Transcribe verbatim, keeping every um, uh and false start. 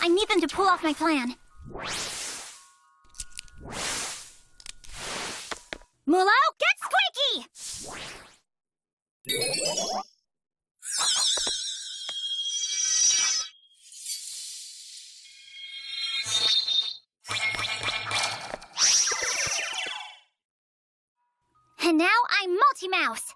I need them to pull off my plan. Mulo, get Squeaky! And now I'm Multi-Mouse.